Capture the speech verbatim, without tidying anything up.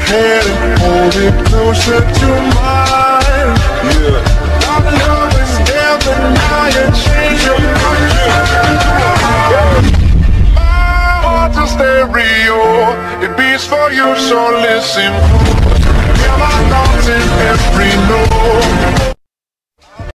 hand and hold it closer to mine. Yeah. Our love is never now, you change your mind. My heart's a stereo, it beats for you, so listen. Hear my thoughts in every note.